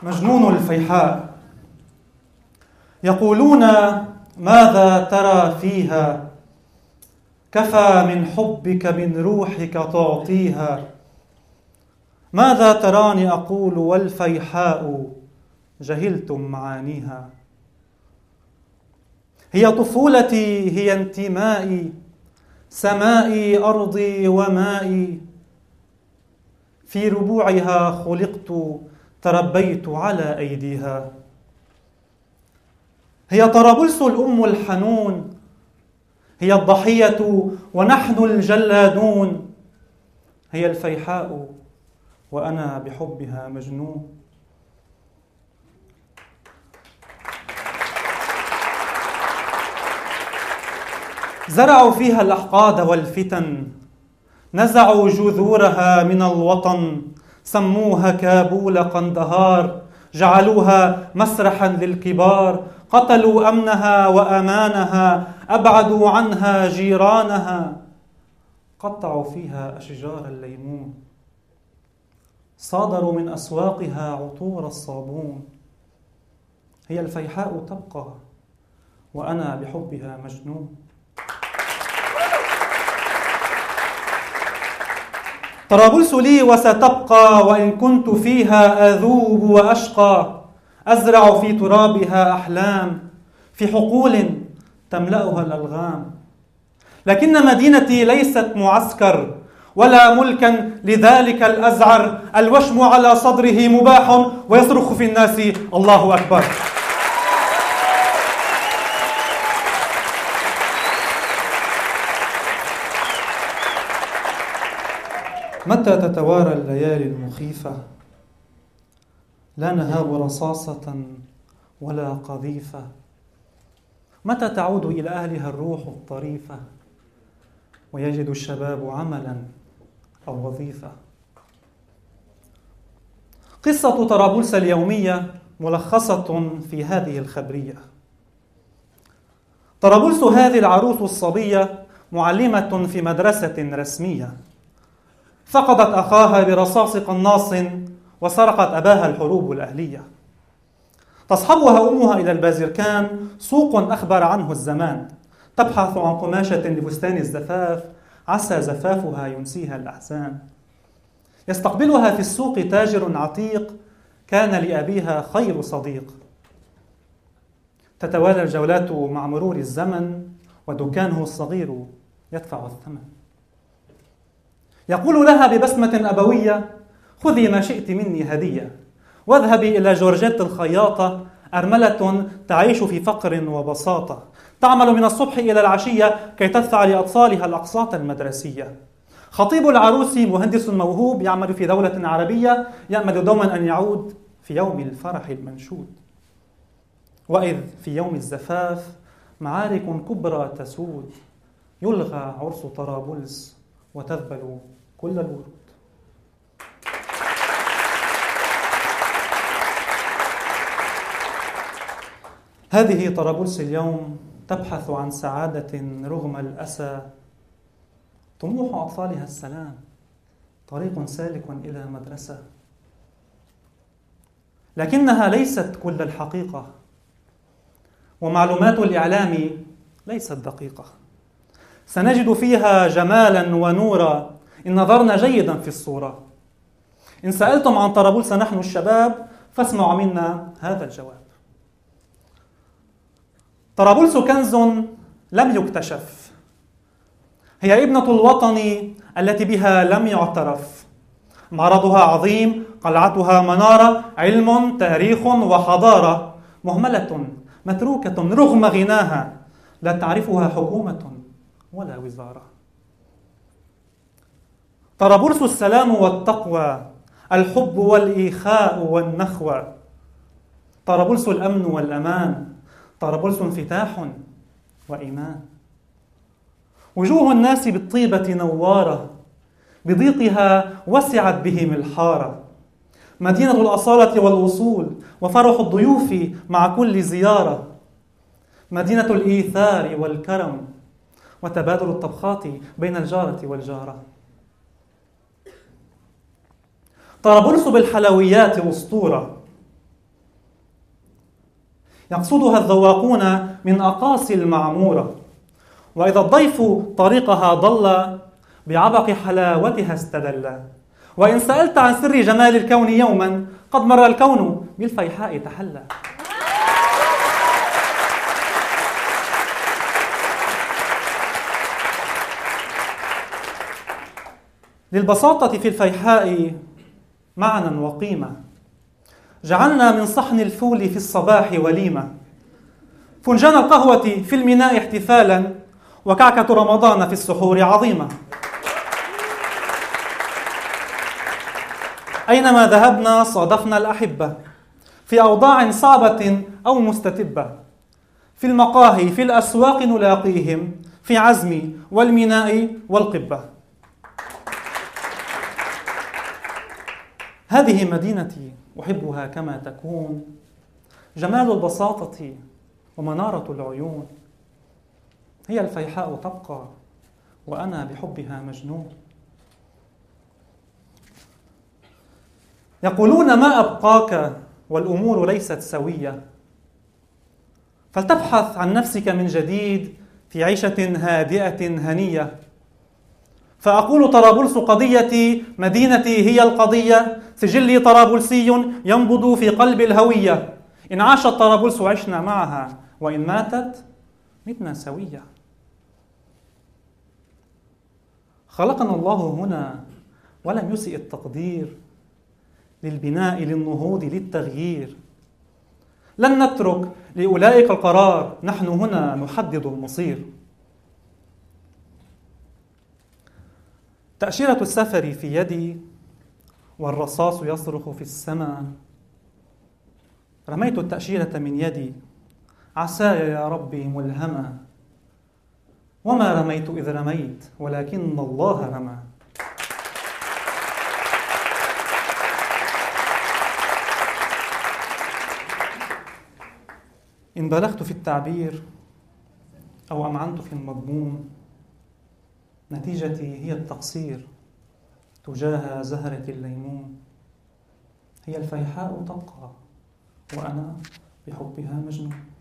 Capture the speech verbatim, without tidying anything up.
مجنون الفيحاء. يقولون ماذا ترى فيها؟ كفى من حبك من روحك تعطيها. ماذا تراني أقول والفيحاء جهلتم معانيها. هي طفولتي، هي انتمائي، سمائي أرضي ومائي. في ربوعها خلقت، تربيت على أيديها. هي طرابلس الأم الحنون، هي الضحية ونحن الجلادون. هي الفيحاء وأنا بحبها مجنون. زرعوا فيها الأحقاد والفتن، نزعوا جذورها من الوطن، سموها كابول قندهار، جعلوها مسرحا للكبار، قتلوا أمنها وأمانها، أبعدوا عنها جيرانها، قطعوا فيها أشجار الليمون، صادروا من أسواقها عطور الصابون. هي الفيحاء تبقى وأنا بحبها مجنون. طرابلس لي وستبقى، وإن كنت فيها أذوب وأشقى. أزرع في ترابها أحلام، في حقول تملأها الألغام. لكن مدينتي ليست معسكر ولا ملكا لذلك الأزعر. الوشم على صدره مباح ويصرخ في الناس الله أكبر. متى تتوارى الليالي المخيفة؟ لا نهاب رصاصة ولا قذيفة. متى تعود إلى أهلها الروح الطريفة ويجد الشباب عملا أو وظيفة؟ قصة طرابلس اليومية ملخصة في هذه الخبرية. طرابلس هذه العروس الصبية معلمة في مدرسة رسمية، فقدت أخاها برصاص قناص وسرقت أباها الحروب الأهلية. تصحبها أمها إلى البازركان، سوق أخبر عنه الزمان، تبحث عن قماشة لفستان الزفاف، عسى زفافها ينسيها الأحزان. يستقبلها في السوق تاجر عتيق، كان لأبيها خير صديق. تتوالى الجولات مع مرور الزمن، ودكانه الصغير يدفع الثمن. يقول لها ببسمة أبوية: خذي ما شئت مني هدية، واذهبي إلى جورجيت الخياطة، أرملة تعيش في فقر وبساطة، تعمل من الصبح إلى العشية كي تدفع لأطفالها الأقساط المدرسية. خطيب العروس مهندس موهوب، يعمل في دولة عربية، يأمل دوما أن يعود في يوم الفرح المنشود. وإذ في يوم الزفاف معارك كبرى تسود، يلغى عرس طرابلس وتذبل كل الورود. هذه طرابلس اليوم تبحث عن سعادة رغم الأسى. طموح أطفالها السلام، طريق سالك إلى مدرسة. لكنها ليست كل الحقيقة، ومعلومات الإعلام ليست دقيقة. سنجد فيها جمالا ونورا إن نظرنا جيدا في الصورة. إن سألتم عن طرابلس نحن الشباب فاسمعوا منا هذا الجواب. طرابلس كنز لم يكتشف، هي ابنة الوطن التي بها لم يعترف. معرضها عظيم، قلعتها منارة، علم، تاريخ وحضارة. مهملة متروكة رغم غناها، لا تعرفها حكومة ولا وزارة. طرابلس السلام والتقوى، الحب والإيخاء والنخوة. طرابلس الأمن والأمان، طرابلس انفتاح وإيمان. وجوه الناس بالطيبة نوارة، بضيقها وسعت بهم الحارة. مدينة الأصالة والوصول، وفرح الضيوف مع كل زيارة. مدينة الإيثار والكرم، وتبادل الطبخات بين الجارة والجارة. طرابلس بالحلويات أسطورة، يقصدها الذواقون من أقاصي المعمورة، وإذا الضيف طريقها ضل بعبق حلاوتها استدل. وإن سألت عن سر جمال الكون يوما قد مر الكون بالفيحاء تحلى. للبساطة في الفيحاء معنى وقيمة، جعلنا من صحن الفول في الصباح وليمة، فنجان القهوة في الميناء احتفالا، وكعكة رمضان في السحور عظيمة. أينما ذهبنا صادفنا الأحبة في أوضاع صعبة أو مستتبة، في المقاهي في الأسواق نلاقيهم، في عزم والميناء والقبة. هذه مدينتي أحبها كما تكون، جمال البساطة ومنارة العيون، هي الفيحاء تبقى وأنا بحبها مجنون. يقولون ما أبقاك والأمور ليست سوية، فلتبحث عن نفسك من جديد في عيشة هادئة هنية. فأقول طرابلس قضيتي، مدينتي هي القضية، سجلي طرابلسي ينبض في قلب الهوية. إن عاشت طرابلس عشنا معها، وإن ماتت متنا سوية. خلقنا الله هنا ولم يسئ التقدير، للبناء للنهوض للتغيير. لن نترك لأولئك القرار، نحن هنا نحدد المصير. تأشيرة السفر في يدي والرصاص يصرخ في السماء، رميت التأشيرة من يدي عساي يا ربي ملهمة، وما رميت إذ رميت ولكن الله رمى. إن بلغت في التعبير أو أمعنت في المضمون، نتيجتي هي التقصير تجاه زهرة الليمون. هي الفيحاء تبقى وأنا بحبها مجنون.